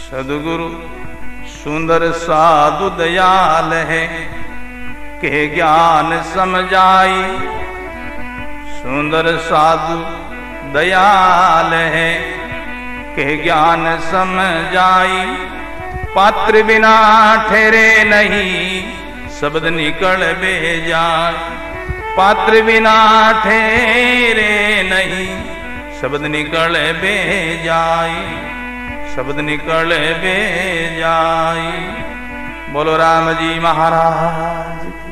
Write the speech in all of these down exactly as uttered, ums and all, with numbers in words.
सदगुरु सुंदर साधु दयाल है, के ज्ञान समझाई। सुंदर साधु दयाल है, के ज्ञान समझाई। पात्र बिना ठहरे नहीं, शब्द निकल बेजाय। पात्र बिना ठहरे नहीं, शब्द निकल बेजाय। शब्द निकल बेजाय। बोलो राम जी महाराज की।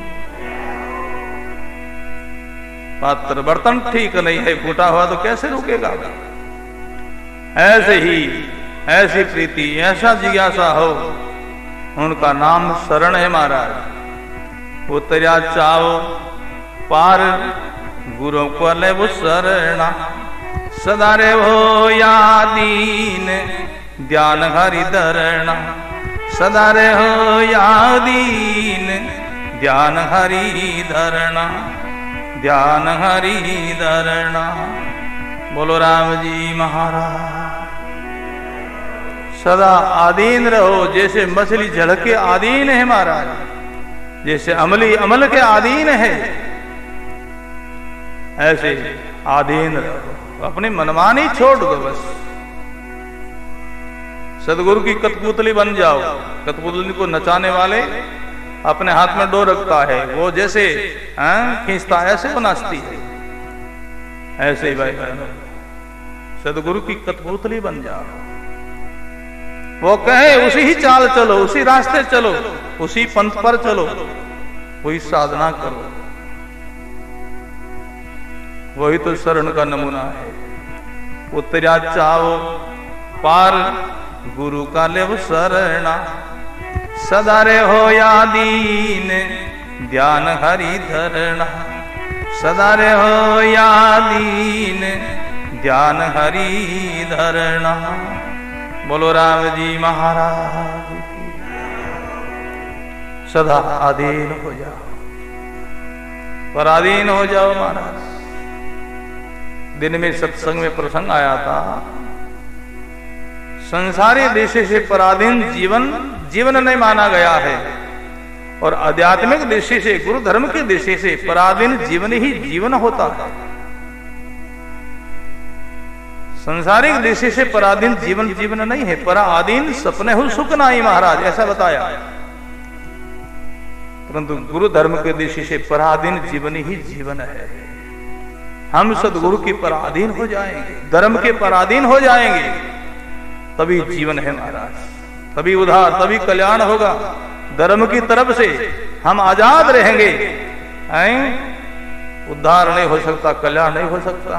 पात्र बर्तन ठीक नहीं है, फूटा हुआ तो कैसे रुकेगा। ऐसे ही ऐसी प्रीति, ऐसा जिज्ञासा हो, उनका नाम शरण है महाराज। उतरिया चाओ पार, गुरु को ले वो शरणा। सदा रे हो या दीन, ध्यान हरि धरणा। सदा रे हो या दीन, ध्यान हरि धरणा। ध्यान हरि धरणा। बोलो राम जी महाराज। सदा आधीन रहो, जैसे मछली जल के आधीन है महाराज, जैसे अमली अमल के आधीन है, ऐसे आधीन रहो। अपनी मनमानी छोड़ दो बस। सदगुरु की कठपुतली बन जाओ। कठपुतली को नचाने वाले अपने हाथ में डोर रखता है, वो जैसे खींचता है ऐसे वो नाचती है। ऐसे ही भाई बहनों, सदगुरु की कठपुतली बन जाओ। वो कहे उसी ही चाल चलो, उसी रास्ते चलो, उसी पंथ पर चलो, वही साधना करो। वही तो शरण का नमूना है। उतरा चाओ पार, गुरु का ले वो शरणा। सदा रे हो या दीन, ध्यान हरि धरणा। सदा रे हो या दीन, ध्यान हरि धरणा। बोलो राम जी महाराज की। सदा अधीन हो जाओ, पराधीन हो जाओ महाराज। दिन में सत्संग में प्रसंग आया था, संसारी दृष्टि से पराधीन जीवन जीवन नहीं माना गया है, और आध्यात्मिक दृष्टि से, गुरु धर्म की दृष्टि से पराधीन जीवन ही जीवन होता है। संसारिक दृष्टि से पराधीन जीवन जीवन नहीं है। पराधीन सपने हो सुख नाही महाराज, ऐसा बताया। परंतु गुरु धर्म के दृष्टि से पराधीन जीवन ही जीवन है। हम सदगुरु की पराधीन हो जाएंगे, धर्म के पराधीन हो जाएंगे, तभी जीवन है महाराज, तभी उद्धार, तभी कल्याण होगा। धर्म की तरफ से हम आजाद रहेंगे, उद्धार नहीं हो सकता, कल्याण नहीं हो सकता।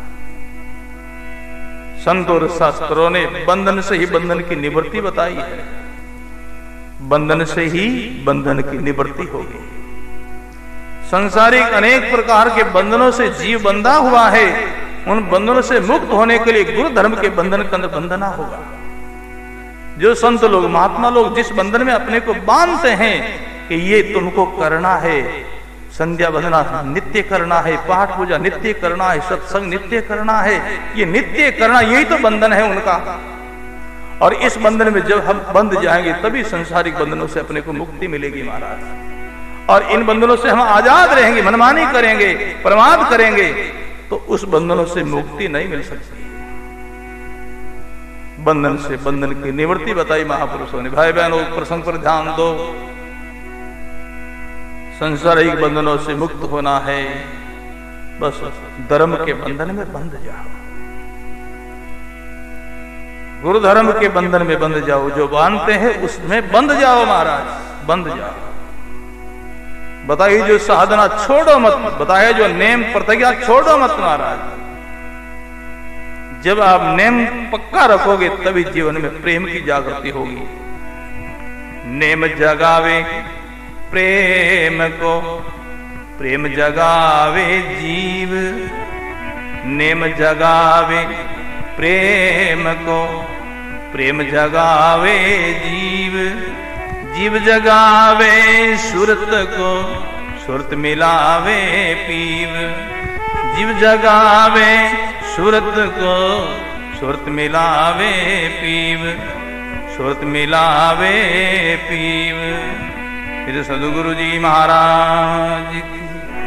संत और शास्त्रों ने बंधन से ही बंधन की निवृत्ति बताई है। बंधन से ही बंधन की निवृत्ति होगी। संसारिक अनेक प्रकार के बंधनों से जीव बंधा हुआ है, उन बंधनों से मुक्त होने के लिए गुरु धर्म के बंधन के अंदर बंधना होगा। जो संत लोग, महात्मा लोग जिस बंधन में अपने को बांधते हैं कि ये तुमको करना है, संध्या वंदना नित्य करना है, पाठ पूजा नित्य करना है, सत्संग नित्य करना है, ये नित्य करना, यही तो बंधन है उनका। और इस बंधन में जब हम बंध जाएंगे, तभी संसारिक बंधनों से अपने को मुक्ति मिलेगी महाराज। और इन बंधनों से हम आजाद रहेंगे, मनमानी करेंगे, प्रमाद करेंगे, तो उस बंधनों से मुक्ति नहीं मिल सकती। बंधन से बंधन की निवृत्ति बताई महापुरुषों ने। भाई बहनों, प्रसंग पर ध्यान दो। संसारिक बंधनों से मुक्त होना है, बस धर्म के बंधन में बंध जाओ, गुरु धर्म के बंधन में बंध जाओ। जो बांधते हैं उसमें बंध जाओ महाराज, बंध जाओ। बताइए जो साधना छोड़ो मत, बताइए जो नेम प्रतिज्ञा छोड़ो मत महाराज। जब आप नेम पक्का रखोगे तभी जीवन में प्रेम की जागृति होगी। नेम जगावे प्रेम को, प्रेम जगावे जीव। नेम जगावे प्रेम को, प्रेम जगावे जीव। जीव जगावे सुरत को, सुरत मिलावे पीव। जीव जगावे सुरत को, सुरत मिलावे पीव। सुरत मिलावे पीव। फिर सदगुरु जी महाराज की।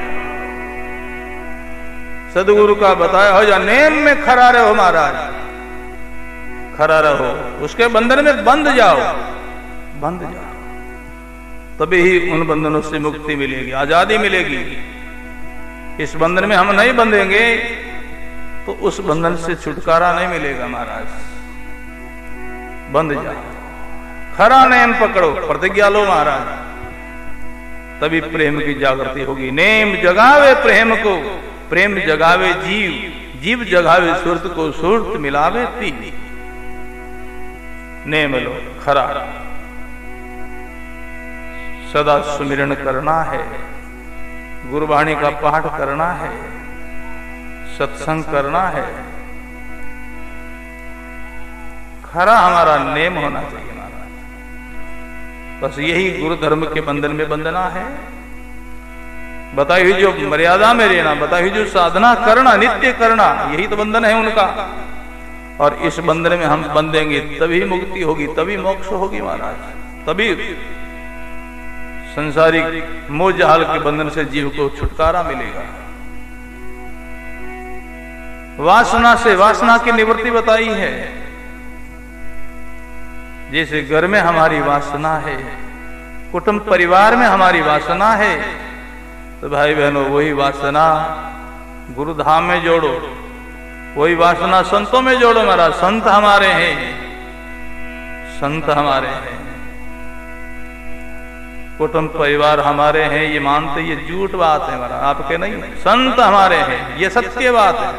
सदगुरु का बताया हो जा नेम में खरा रहो महाराज, खरा रहो, उसके बंधन में बंध जाओ, बंध जाओ, तभी ही उन बंधनों से मुक्ति मिलेगी, आजादी मिलेगी। इस बंधन में हम नहीं बंधेंगे तो उस बंधन से छुटकारा नहीं मिलेगा महाराज। बंध जाओ, खरा नेम पकड़ो, प्रतिज्ञा लो महाराज, तभी प्रेम की जागृति होगी। नेम जगावे प्रेम को, प्रेम जगावे जीव, जीव जगावे सुरत को, सुरत मिलावे तीव। नेम लो, खरा सदा सुमिरन करना है, गुरुवाणी का पाठ करना है, सत्संग करना है, खरा हमारा नेम होना चाहिए महाराज। बस यही गुरु धर्म के बंधन में बंधना है। बताई हुई जो मर्यादा में रहना, बताई हुई जो साधना करना, नित्य करना, यही तो बंधन है उनका। और इस बंधन में हम बंधेंगे तभी मुक्ति होगी, तभी मोक्ष होगी महाराज, तभी संसारिक मोह जाल के बंधन से जीव को छुटकारा मिलेगा। वासना से, वासना की निवृत्ति बताई है। जैसे घर में हमारी वासना है, कुटुंब परिवार में हमारी वासना है, तो भाई बहनों वही वासना गुरुधाम में जोड़ो, वही वासना संतों में जोड़ो महाराज। संत हमारे हैं, संत हमारे हैं, कुटुंब परिवार हमारे हैं, ये मानते, ये झूठ बात है महाराज, आपके नहीं। संत हमारे हैं, ये सत्य बात है।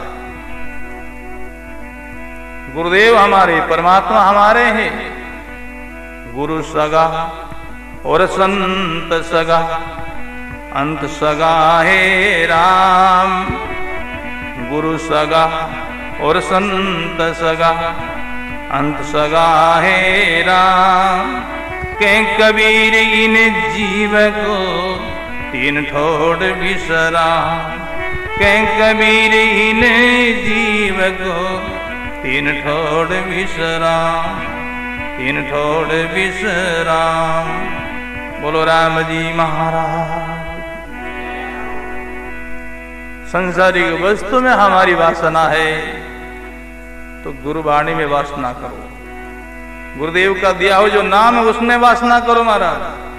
गुरुदेव हमारे, परमात्मा हमारे हैं। गुरु सगा और संत सगा, अंत सगा है राम। गुरु सगा और संत सगा, अंत सगा है राम। के कबीर इन जीव को तीन ठोड़ बिसरा, के कबीर इन जीव को तीन ठोड़ बिसरा, तीन ठोड़ बिसरा। बोलो राम जी महाराज। संसारिक वस्तु में हमारी वासना है तो गुरुवाणी में वासना करो, गुरुदेव का दिया हो जो नाम है उसमें वासना करो महाराज।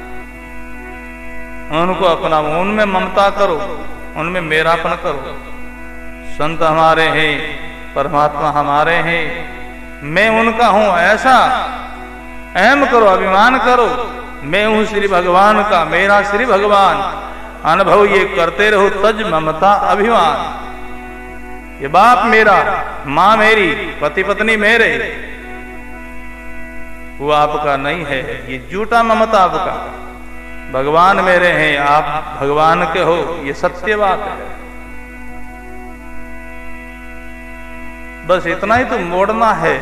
उनको अपना, उनमें ममता करो, उनमें मेरापन करो। संत हमारे हैं, परमात्मा हमारे हैं, मैं उनका हूं ऐसा अहम करो, अभिमान करो। मैं हूं श्री भगवान का, मेरा श्री भगवान। अनुभव ये करते रहो, तज ममता अभिमान। ये बाप मेरा, माँ मेरी, पति पत्नी मेरे, वो आपका नहीं है, ये झूठा ममता आपका। भगवान मेरे हैं, आप भगवान के हो, ये सत्य बात है। बस इतना ही तो मोड़ना है।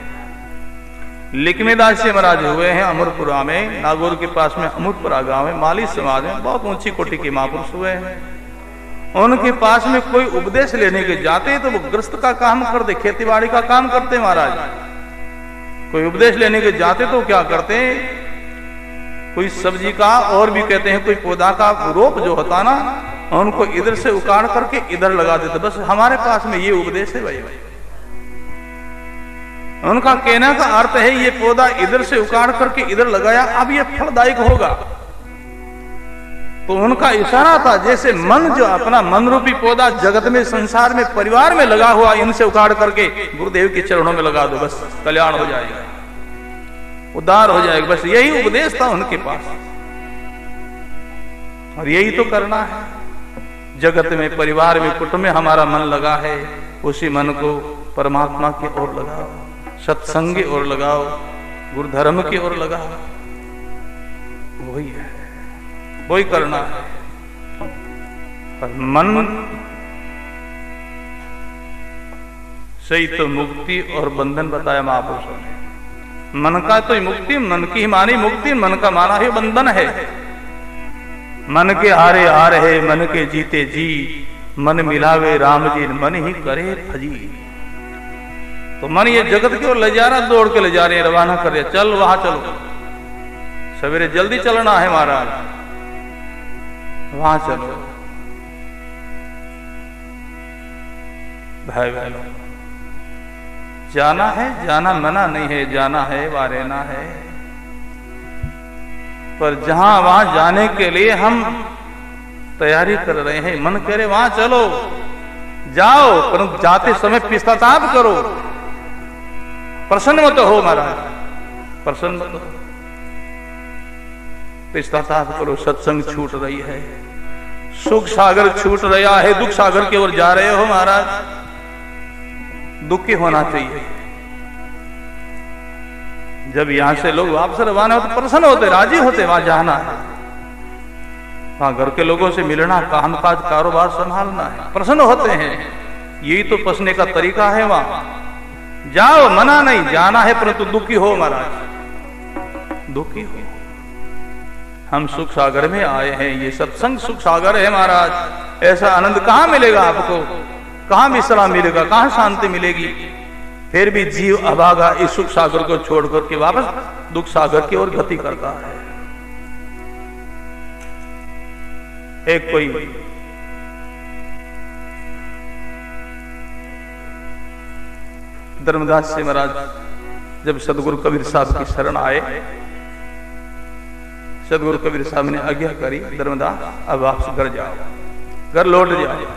लिखमीदास जी महाराज हुए हैं अमरपुरा में, नागौर के पास में अमरपुरा गांव में, माली समाज में, बहुत ऊंची कोटि के महापुरुष हुए हैं। उनके पास में कोई उपदेश लेने के जाते तो वो गृहस्थ का काम करते, खेतीबाड़ी का काम करते महाराज। कोई उपदेश लेने के जाते तो क्या करते, कोई सब्जी का और भी कहते हैं कोई पौधा का रोप जो होता ना, उनको इधर से उखाड़ करके इधर लगा देते। बस हमारे पास में ये उपदेश है भाई। उनका कहने का अर्थ है ये पौधा इधर से उखाड़ करके इधर लगाया, अब ये फलदायक होगा। तो उनका इशारा था जैसे मन जो अपना मन रूपी पौधा जगत में, संसार में, परिवार में लगा हुआ, इनसे उखाड़ करके गुरुदेव के चरणों में लगा दो, बस कल्याण हो जाएगा, उद्धार हो जाएगा। बस यही उपदेश था उनके पास और यही तो करना है। जगत में, परिवार में, कुटुंब में हमारा मन लगा है, उसी मन को परमात्मा की ओर लगाओ, सत्संग की ओर लगाओ, गुरु धर्म की ओर लगाओ। वही है, वही करना है। पर मन सही तो मुक्ति और बंधन बताया महापुरुषों ने। मन का तो मुक्ति, मन की ही मानी मुक्ति, मन का माना ही बंधन है। मन के हारे हार है, मन के जीते जी, मन मिलावे राम जी, मन ही करे फजी। तो मन ये जगत की ओर ले जा रहा, दौड़ के ले जा रहे हैं, रवाना कर रहे, चल वहां चलो, सवेरे जल्दी चलना है महाराज, वहां चलो। भाई बहनों, जाना है, जाना मना नहीं है, जाना है वा रहना है, पर जहां वहां जाने के लिए हम तैयारी कर रहे हैं, मन कह रहे वहां चलो, जाओ, परंतु जाते समय पश्चाताप करो, प्रसन्न मत हो महाराज, प्रसन्न मत हो, पश्चाताप करो। सत्संग छूट रही है, सुख सागर छूट रहा है, दुख सागर की ओर जा रहे हो महाराज, दुखी होना चाहिए। जब यहां से लोग वापस रवाना होते, प्रसन्न होते, राजी होते, वहां जाना है, वहां घर के लोगों से मिलना, काम काज कारोबार संभालना है, प्रसन्न होते हैं। यही तो पसने का तरीका है। वहां जाओ, मना नहीं, जाना है, परंतु दुखी हो महाराज, दुखी हो। हम सुख सागर में आए हैं, ये सत्संग सुख सागर है महाराज। ऐसा आनंद कहां मिलेगा आपको, कहां विश्राम मिलेगा, कहां शांति मिलेगी? फिर भी जीव अभागा इस सुख सागर को छोड़कर के वापस दुख सागर की ओर गति करता है। एक कोई धर्मदास जी महाराज जब सदगुरु कबीर साहब की शरण आए, सदगुरु कबीर साहब ने आज्ञा करी, धर्मदास अब वापस घर जाओ, घर लौट जाओ।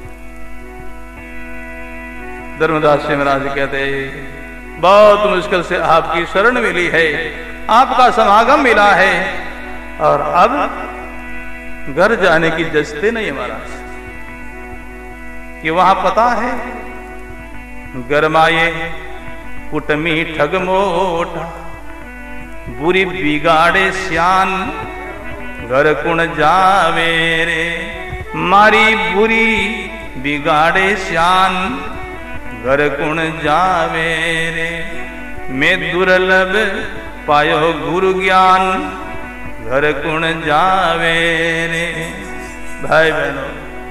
धर्मदास जी महाराज कहते, बहुत मुश्किल से आपकी शरण मिली है, आपका समागम मिला है, और अब घर जाने की जस्ते नहीं महाराज। कि वहां पता है, गरमाए कुटमी ठग मोटा, बुरी बिगाड़े श्यान, घर कुण जावे रे, मारी बुरी बिगाड़े श्यान, घर कुण जावे रे, मैं दुर्लभ पायो गुरु ज्ञान, घर कुण जावे रे। भाई बहनों,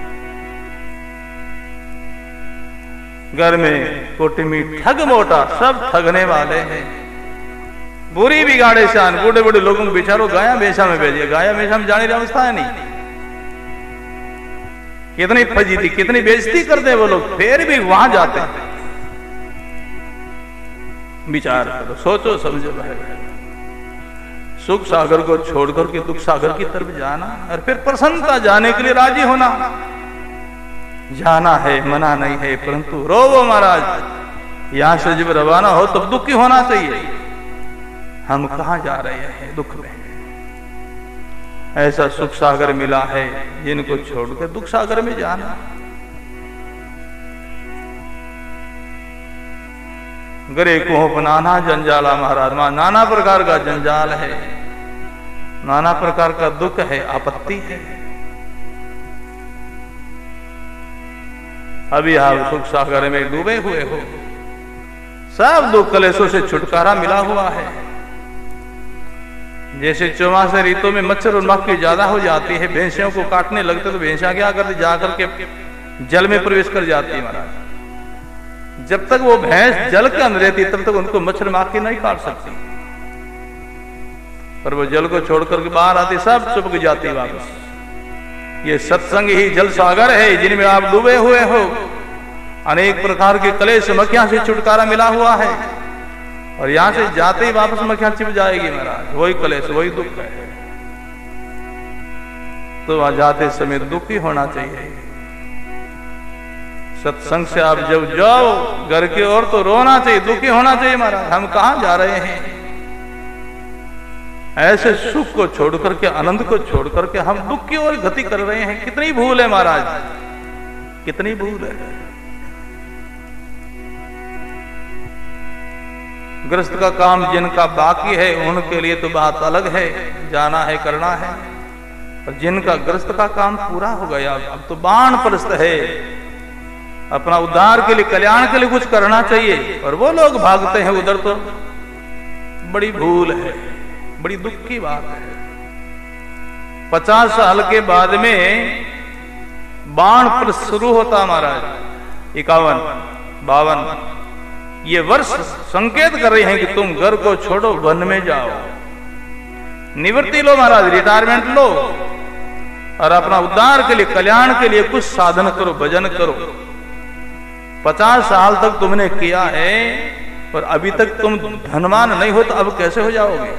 घर में कुटमी ठग मोटा, सब ठगने वाले हैं। बुरी बिगाड़े शान, बूढ़े बूढ़े लोगों को बेचारो गाया बेचा में भेजिए, गाया बेचा में जाने की अवस्था है नहीं। कितनी फजीती, कितनी बेइज्जती करते हैं वो लोग, फिर भी वहां जाते हैं। विचार करो, सोचो समझो भाई, सुख सागर को छोड़कर के दुख सागर की तरफ जाना, और फिर प्रसन्नता जाने के लिए राजी होना। जाना है, मना नहीं है, परंतु रोवो महाराज। यहां से जब रवाना हो तब दुखी होना चाहिए। हम कहां जा रहे हैं दुख में? ऐसा सुख सागर मिला है, जिनको छोड़कर दुख सागर में जाना। गरे को अपनाना जंजाला महाराज, वहां नाना प्रकार का जंजाल है, नाना प्रकार का दुख है, आपत्ति है। अभी आप सुख सागर में डूबे हुए हो, सब दुख कलेशों से छुटकारा मिला हुआ है। जैसे चौमासे ऋतु में मच्छर और मक्खी ज्यादा हो जाती है, भैंसियों को काटने लगते तो भैंसियां क्या करती, जाकर के जल में प्रवेश कर जाती है महाराज। जब तक वो भैंस जल के अंदर रहती तब तक उनको मच्छर मक्खी नहीं काट सकती, पर वो जल को छोड़कर के बाहर आती, सब चुपक जाती वापस। ये सत्संग ही जल सागर है, जिनमें आप डूबे हुए हो। अनेक प्रकार के कलेश मक्खियां से छुटकारा मिला हुआ है, और यहां से जाते ही वापस मक्खियां छिप जाएगी महाराज, वही कलेश, वही दुख है। तो वहां जाते समय दुखी होना चाहिए। सत्संग से आप जब जाओ घर की ओर तो रोना चाहिए, दुखी होना चाहिए महाराज, हम कहां जा रहे हैं? ऐसे सुख को छोड़ करके, आनंद को छोड़ करके हम दुख की ओर गति कर रहे हैं। कितनी भूल है महाराज, कितनी भूल है। गृहस्थ का काम जिनका बाकी है उनके लिए तो बात अलग है, जाना है, करना है। और जिनका गृहस्थ का काम पूरा हो गया, अब तो वानप्रस्थ है, अपना उद्धार के लिए, कल्याण के लिए कुछ करना चाहिए, और वो लोग भागते हैं उधर, तो बड़ी भूल है, बड़ी दुख की बात है। पचास साल के बाद में बाण पर शुरू होता महाराज, इक्यावन, बावन, ये वर्ष संकेत कर रहे हैं कि तुम घर को छोड़ो, वन में जाओ, निवृत्ति लो महाराज, रिटायरमेंट लो और अपना उद्धार के लिए, कल्याण के लिए कुछ साधन करो, भजन करो। पचास साल तक तुमने किया है और अभी तक तुम धनवान नहीं हो, तो अब कैसे हो जाओगे?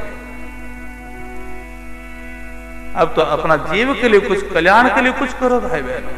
अब तो अपना जीव के लिए कुछ, कल्याण के लिए कुछ करो भाई बहनों।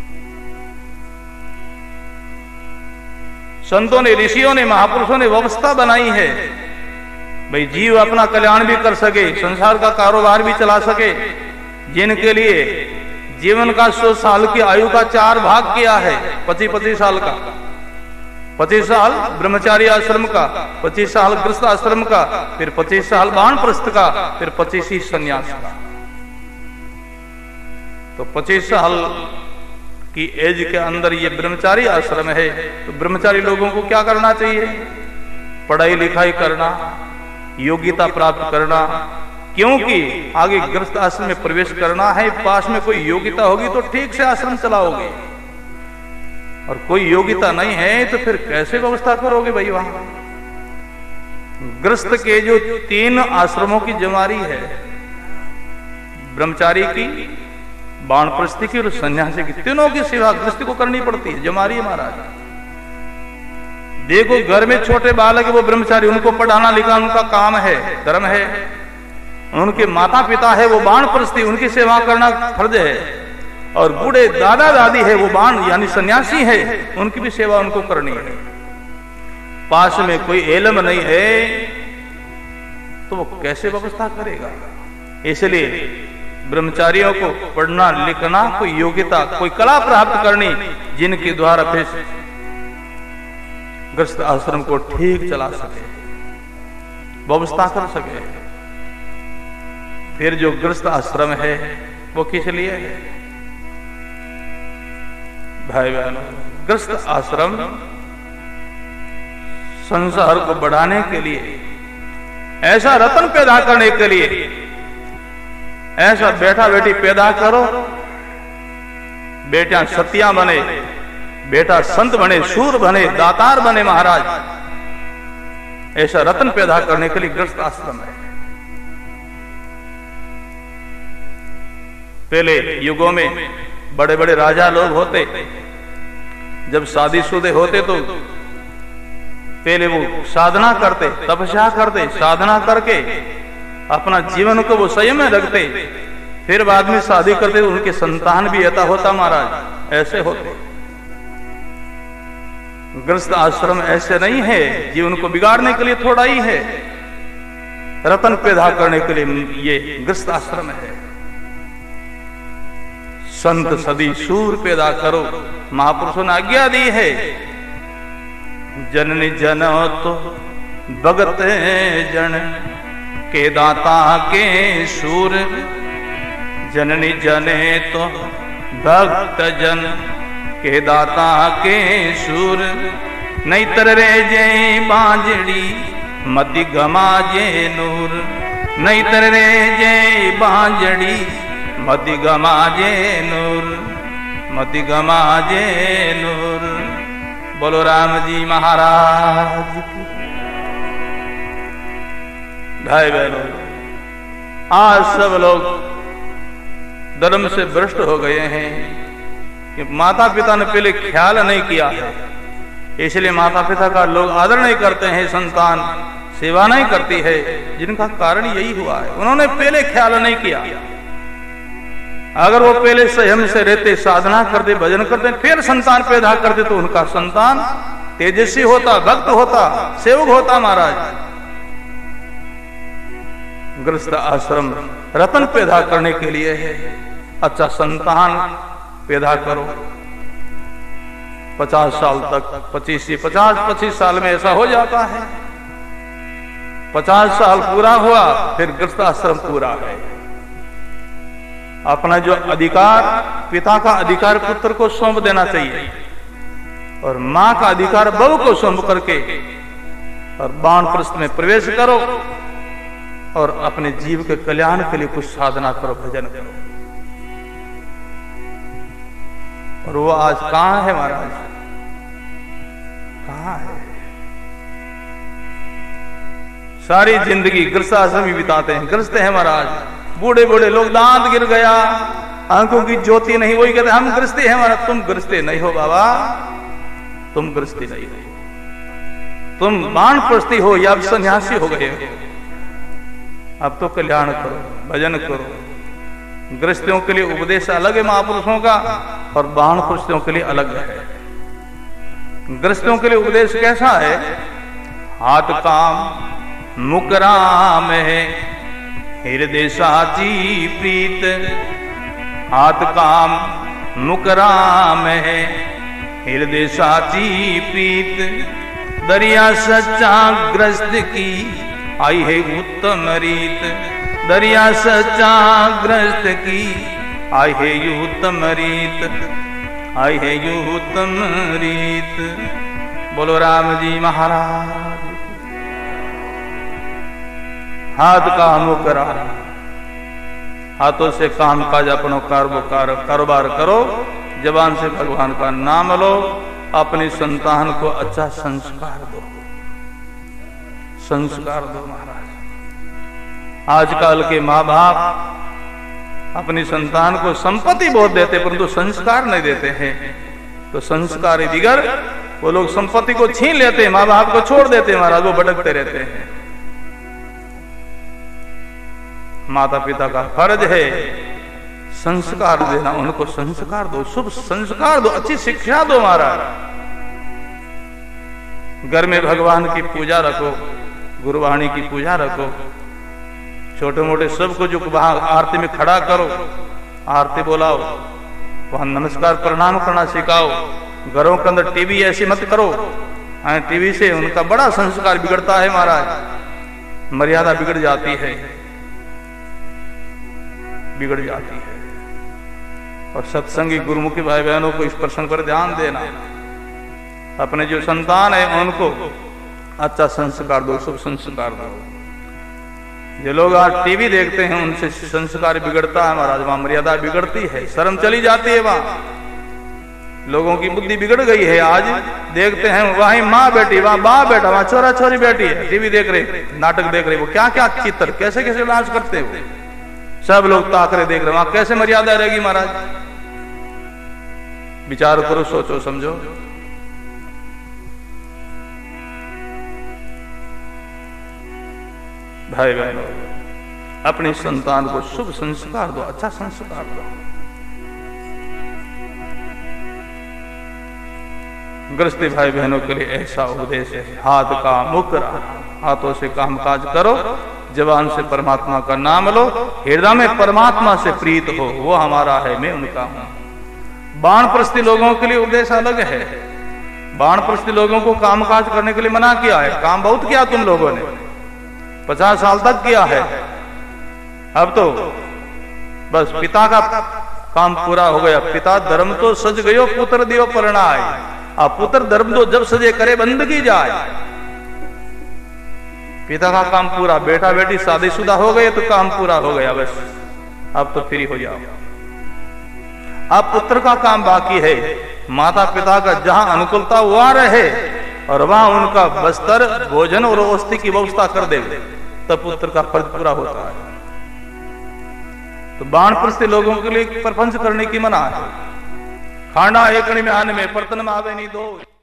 संतों ने, ऋषियों ने, महापुरुषों ने व्यवस्था बनाई है भाई जीव अपना कल्याण भी कर सके, संसार का कारोबार भी चला सके, जिनके लिए जीवन का सौ साल की आयु का चार भाग किया है, पच्चीस पच्चीस साल का, पच्चीस साल ब्रह्मचारी आश्रम का, पच्चीस साल गृहस्थ आश्रम का, फिर पच्चीस साल वानप्रस्थ का, फिर पच्चीस ही संन्यास का। तो पच्चीस साल की एज के अंदर ये ब्रह्मचारी आश्रम है, तो ब्रह्मचारी लोगों को क्या करना चाहिए? पढ़ाई लिखाई करना, योग्यता प्राप्त करना, क्योंकि आगे गृहस्थ आश्रम में प्रवेश करना है। पास में कोई योग्यता होगी तो ठीक से आश्रम चलाओगे, और कोई योग्यता नहीं है तो फिर कैसे व्यवस्था करोगे भाई? वहां गृहस्थ के जो तीन आश्रमों की जमारी है, ब्रह्मचारी की, वानप्रस्थी की और सन्यासी की, तीनों की सेवा गृहस्थ को करनी पड़ती है, जमारी है महाराज। देखो घर में छोटे बालक है वो ब्रह्मचारी, उनको पढ़ाना लिखाना उनका काम है, धर्म है। उनके माता पिता है वो वानप्रस्थी, उनकी सेवा करना फर्ज है। और बूढ़े दादा दादी है वो वान यानी सन्यासी है, उनकी भी सेवा उनको करनी है। पास में कोई एलम नहीं है तो वो कैसे व्यवस्था करेगा? इसलिए ब्रह्मचारियों को पढ़ना लिखना, कोई योग्यता, कोई कला प्राप्त करनी, जिनके द्वारा फिर गृहस्थ आश्रम को ठीक चला सके, व्यवस्था कर सके। फिर जो गृहस्थ आश्रम है वो किस लिए है भाई बहनों? गृहस्थ आश्रम संसार को बढ़ाने के लिए, ऐसा रत्न पैदा करने के लिए, ऐसा बेटा बेटी पैदा करो, बेटा सतिया बने, बेटा संत बने, शूर बने, दातार बने महाराज। ऐसा रत्न पैदा करने के लिए गृहस्थ आश्रम है। पहले युगों में बड़े बड़े राजा लोग होते, जब शादीशुदे होते तो पहले वो साधना करते, तपस्या करते, साधना करके अपना जीवन को वो संयम में रखते, फिर बाद में शादी करते, उनके संतान भी ऐसा होता महाराज, ऐसे होते। गृहस्थ आश्रम ऐसे नहीं है, जीवन को बिगाड़ने के लिए थोड़ा ही है, रतन पैदा करने के लिए ये गृहस्थ आश्रम है। संत सदी शूर पैदा करो, महापुरुषों ने आज्ञा दी है। जननी जनो तो भगत जन के दाता के शूर, जननी जने तो भक्त जन के दाता के शूर। नहीं तर रे जय बांजड़ी मति गमा जे नूर, नहीं तर रे जय बांजड़ी मति गमा जे नूर, मति गमा जे नूर। बोलो राम जी महाराज की। भाई बहनों, आज सब लोग धर्म से भ्रष्ट हो गए हैं कि माता पिता ने पहले ख्याल नहीं किया है, इसलिए माता पिता का लोग आदर नहीं करते हैं, संतान सेवा नहीं करती है, जिनका कारण यही हुआ है, उन्होंने पहले ख्याल नहीं किया। अगर वो पहले संयम से रहते, साधना करते, भजन करते, फिर संतान पैदा करते, तो उनका संतान तेजस्वी होता, भक्त होता, सेवक होता महाराज। गृहस्थ आश्रम रतन पैदा करने के लिए है, अच्छा संतान पैदा करो। पचास साल तक, पच्चीस पचास पच्चीस साल में ऐसा हो जाता है। पचास साल पूरा हुआ, फिर गृहस्थ आश्रम पूरा है। अपना जो अधिकार, पिता का अधिकार पुत्र को सौंप देना चाहिए, और मां का अधिकार बहू को सौंप करके और वानप्रस्थ में प्रवेश करो, और अपने जीव के कल्याण के लिए कुछ साधना करो, भजन करो। और वो आज कहां है महाराज? कहां है? सारी जिंदगी गृहस्थाश्रम ही बिताते हैं, गृहस्थ हैं महाराज। बूढ़े बूढ़े लोग, दांत गिर गया, आंखों की ज्योति नहीं, वही कहते हम गृहस्थी हैं महाराज। तुम गृहस्थी नहीं हो बाबा, तुम गृहस्थी नहीं हो, तुम वानप्रस्थी हो या सन्यासी हो गए हो। अब तो कल्याण करो, भजन करो। गृहस्थियों के लिए उपदेश अलग है महापुरुषों का, और वानप्रस्थियों के लिए अलग है। गृहस्थियों के लिए उपदेश कैसा है? हाथ काम मुख राम है, हृदय साची प्रीत। हाथ काम मुख राम है, हृदय साची प्रीत। दरिया सच्चा ग्रस्त की आई है उत्तम रीत। दरिया सच्चा ग्रस्त की आई है उत्तम रीत, आई है उत्तम रीत। बोलो राम जी महाराज। हाथ का मुख राम, हाथों से काम काज अपनो कारोबार कारोबार करो। जबान से भगवान का नाम लो। अपनी संतान को अच्छा संस्कार दो, संस्कार दो महाराज। आजकल के माँ बाप अपनी संतान को संपत्ति बहुत देते, परंतु संस्कार नहीं देते हैं। तो संस्कार बिगड़, वो लोग संपत्ति को छीन लेते हैं, माँ बाप को छोड़ देते हैं महाराज, वो भटकते रहते हैं। माता पिता का फर्ज है संस्कार देना, उनको संस्कार दो, शुभ संस्कार दो, अच्छी शिक्षा दो महाराज। घर में भगवान की पूजा रखो, गुरुवाणी की पूजा रखो। छोटे मोटे सबको जो वहां आरती में खड़ा करो, आरती बोलाओ, वहां नमस्कार प्रणाम करना सिखाओ। घरों के अंदर टीवी ऐसी मत करो, टीवी से उनका बड़ा संस्कार बिगड़ता है महाराज, मर्यादा बिगड़ जाती है, बिगड़ जाती है। और सत्संगी गुरुमुखी भाई बहनों को इस प्रश्न पर ध्यान देना। अपने जो संतान है उनको अच्छा संस्कार दो, शुभ संस्कार दो। जो लोग आज टीवी देखते हैं उनसे संस्कार बिगड़ता है महाराज, वहां मर्यादा बिगड़ती है, शर्म चली जाती है। वहां लोगों की बुद्धि बिगड़ गई है। आज देखते हैं वहीं माँ बेटी, वहां बाप बेटा, वहां छोरा छोरी बेटी है, टीवी देख रहे, नाटक देख रहे, वो क्या क्या चित्र, कैसे कैसे डांस करते हो, सब लोग ताक रहे देख रहे, वहां कैसे मर्यादा रहेगी महाराज? विचार करो, सोचो समझो। भाई बहनों, अपनी संतान को शुभ संस्कार दो, अच्छा संस्कार दो। गृहस्थी भाई बहनों के लिए ऐसा उपदेश है, हाथ का मुख रहा, हाथों से कामकाज करो, जबान से परमात्मा का नाम लो, हृदय में परमात्मा से प्रीत हो, वो हमारा है, मैं उनका हूं। वानप्रस्थी लोगों के लिए उपदेश अलग है। वानप्रस्थी लोगों को कामकाज करने के लिए मना किया है। काम बहुत किया तुम लोगों ने, पचास साल तक किया है, अब तो बस पिता का काम पूरा हो गया। पिता धर्म तो सज गयो, पुत्र दियो परणाय। अब पुत्र धर्म तो जब सजे करे बंदगी जाए। पिता का काम पूरा, बेटा बेटी शादीशुदा हो गए तो काम पूरा हो गया, बस अब तो फ्री हो जाओ। अब पुत्र का काम बाकी है। माता पिता का जहां अनुकूलता वहां रहे और वहां उनका बस्तर, भोजन और औषधि की व्यवस्था कर दे, तब पुत्र का फर्ज पूरा होता है। तो वानप्रस्थी लोगों के लिए प्रपंच करने की मना है। खाना एकणी में आने में, बर्तन में आवे नहीं दो।